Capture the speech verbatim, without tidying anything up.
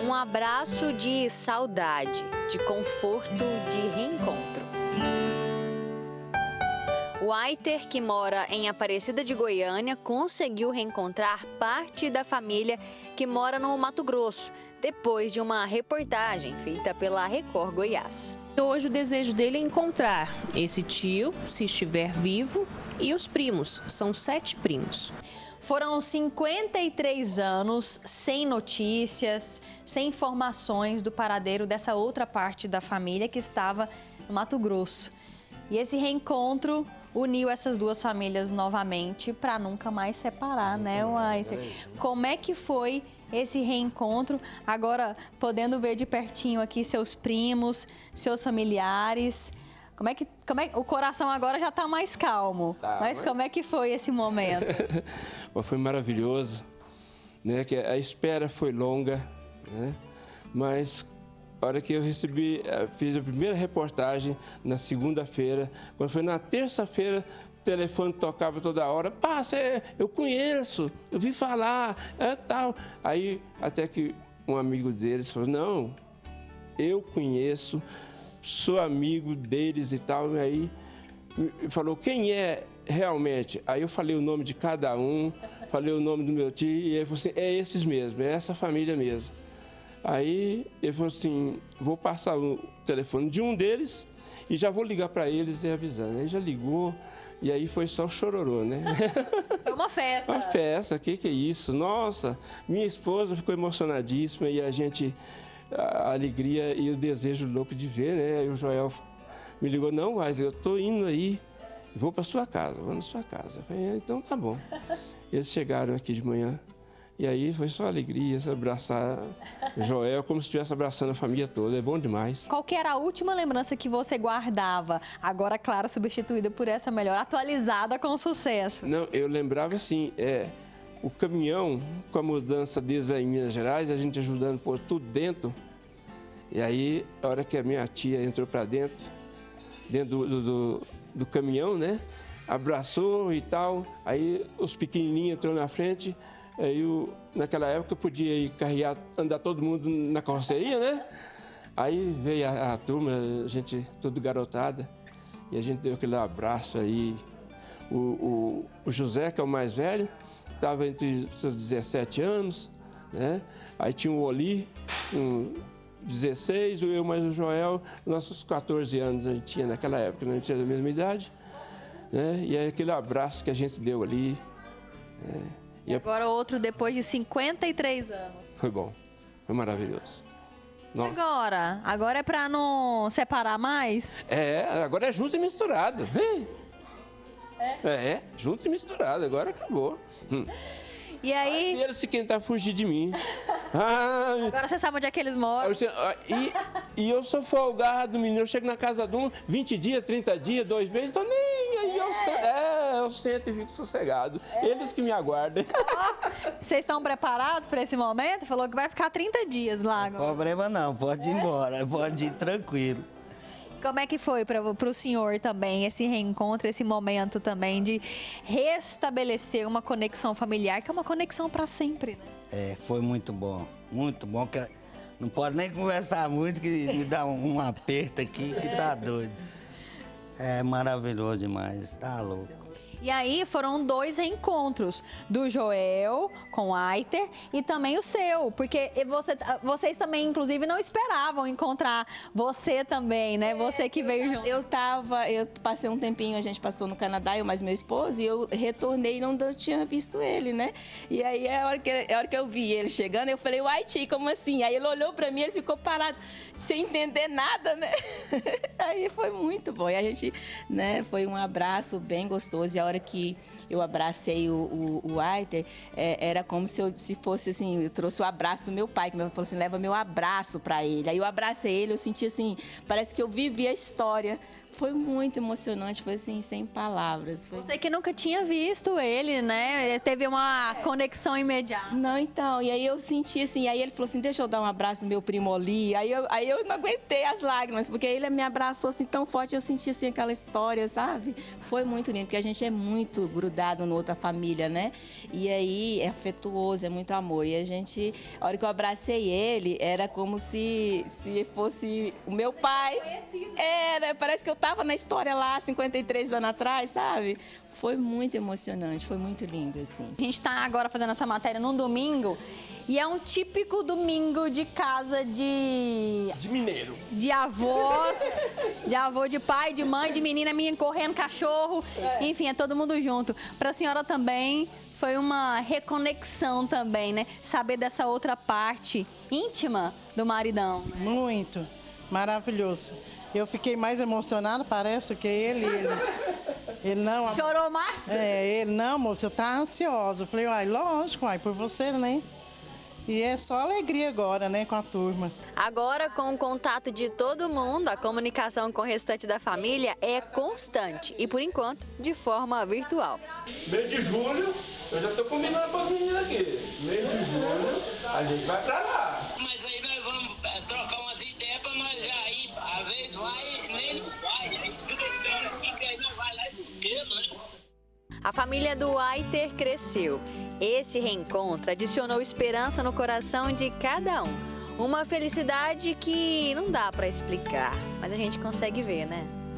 Um abraço de saudade, de conforto, de reencontro. O Aiter, que mora em Aparecida de Goiânia, conseguiu reencontrar parte da família que mora no Mato Grosso, depois de uma reportagem feita pela Record Goiás. Hoje o desejo dele é encontrar esse tio, se estiver vivo, e os primos, são sete primos. Foram cinquenta e três anos sem notícias, sem informações do paradeiro dessa outra parte da família que estava no Mato Grosso. E esse reencontro uniu essas duas famílias novamente para nunca mais separar, né, Aiter? Como é que foi esse reencontro, agora podendo ver de pertinho aqui seus primos, seus familiares? Como é que, como é, o coração agora já está mais calmo, tá, mas como é que foi esse momento? Foi maravilhoso, né? Que a espera foi longa, né? Mas a hora que eu recebi, fiz a primeira reportagem na segunda-feira, quando foi na terça-feira, o telefone tocava toda hora. Pá, cê, eu conheço, eu vi falar, é tal. Aí até que um amigo deles falou, não, eu conheço, sou amigo deles e tal. E aí falou, quem é realmente? Aí eu falei o nome de cada um, falei o nome do meu tio, e ele falou assim, é esses mesmo, é essa família mesmo. Aí ele falou assim, vou passar o telefone de um deles e já vou ligar para eles e avisando. Aí já ligou e aí foi só chororô, né? Foi uma festa. Uma festa, o que que é isso? Nossa, minha esposa ficou emocionadíssima e a gente, a alegria e o desejo louco de ver, né? Aí o Joel me ligou, não, mas eu tô indo aí, vou para sua casa, vou na sua casa. Eu falei, então tá bom. Eles chegaram aqui de manhã. E aí foi só alegria, abraçar Joel como se estivesse abraçando a família toda, é bom demais. Qual que era a última lembrança que você guardava? Agora, claro, substituída por essa melhor, atualizada com sucesso. Não, eu lembrava assim, é, o caminhão com a mudança deles aí em Minas Gerais, a gente ajudando a pôr tudo dentro. E aí, a hora que a minha tia entrou para dentro, dentro do, do, do caminhão, né? Abraçou e tal, aí os pequenininhos entrou na frente. Aí, eu, naquela época, eu podia ir carregar, andar todo mundo na carroceria, né? Aí veio a, a turma, a gente tudo garotada, e a gente deu aquele abraço aí. O, o, o José, que é o mais velho, estava entre seus dezessete anos, né? Aí tinha o Oli, com dezesseis, eu mais o Joel, nossos quatorze anos a gente tinha naquela época, né? A gente tinha a mesma idade, né? E aí aquele abraço que a gente deu ali. Né? E agora outro depois de cinquenta e três anos. Foi bom, foi maravilhoso. Nossa. Agora? Agora é pra não separar mais? É, agora é junto e misturado. É, é junto e misturado, agora acabou. Hum. E aí... Aí eles se tentar fugir de mim. Ah, agora você sabe onde é que eles moram. Eu, e, e eu sou folgado, menino. Eu chego na casa de um, vinte dias, trinta dias, dois meses, tô nem aí. É. Eu, é, eu sento e fico sossegado. É. Eles que me aguardem. Vocês estão preparados para esse momento? Falou que vai ficar trinta dias lá agora. Problema não, pode ir embora, pode ir tranquilo. Como é que foi para o senhor também esse reencontro, esse momento também de restabelecer uma conexão familiar, que é uma conexão para sempre, né? É, foi muito bom, muito bom. Que não pode nem conversar muito, que me dá um, um aperto aqui que tá doido. É maravilhoso demais, tá louco. E aí foram dois reencontros, do Joel com o Aiter e também o seu, porque você, vocês também, inclusive, não esperavam encontrar você também, né? Você que veio junto. Eu tava, eu passei um tempinho, a gente passou no Canadá, eu mais meu esposo, e eu retornei e não eu tinha visto ele, né? E aí, a hora que, a hora que eu vi ele chegando, eu falei, uai, tio, como assim? Aí ele olhou pra mim, ele ficou parado, sem entender nada, né? Aí foi muito bom. E a gente, né, foi um abraço bem gostoso. E a hora que eu abracei o, o, o Aiter, é, era como se eu se fosse assim, eu trouxe o abraço do meu pai, que meu pai falou assim, leva meu abraço pra ele. Aí eu abracei ele, eu senti assim, parece que eu vivi a história. foi muito emocionante, foi assim, sem palavras. Foi... Você que nunca tinha visto ele, né? Teve uma é. conexão imediata. Não, então, e aí eu senti assim, aí ele falou assim, deixa eu dar um abraço no meu primo ali. Aí eu, aí eu não aguentei as lágrimas, porque ele me abraçou assim tão forte, eu senti assim aquela história, sabe? Foi muito lindo, porque a gente é muito grudado no outra família, né? E aí é afetuoso, é muito amor. E a gente, a hora que eu abracei ele, era como se, se fosse o meu pai. Era, parece que eu tava na história lá, cinquenta e três anos atrás, sabe? Foi muito emocionante, foi muito lindo, assim. A gente tá agora fazendo essa matéria num domingo e é um típico domingo de casa de... De mineiro. De avós, de avô, de pai, de mãe, de menina, minha correndo, cachorro, é. enfim, é todo mundo junto. Pra senhora também foi uma reconexão também, né? Saber dessa outra parte íntima do maridão. Né? Muito, maravilhoso. Eu fiquei mais emocionada, parece, que ele... ele... Ele não... Chorou mais? É, ele, não, moça, eu tá ansiosa. Eu falei, uai, lógico, uai, por você, né? E é só alegria agora, né, com a turma. Agora, com o contato de todo mundo, a comunicação com o restante da família é constante e, por enquanto, de forma virtual. Mês de julho, eu já tô combinando com as meninas aqui. Mês de julho, a gente vai pra lá. Mas aí nós vamos é, trocar umas ideias pra nós já ir. Às vezes vai, nem vai. Aí fica esperando aqui, que aí nós vai lá e busquemos, né? A família do Waiter cresceu. Esse reencontro adicionou esperança no coração de cada um. Uma felicidade que não dá para explicar, mas a gente consegue ver, né?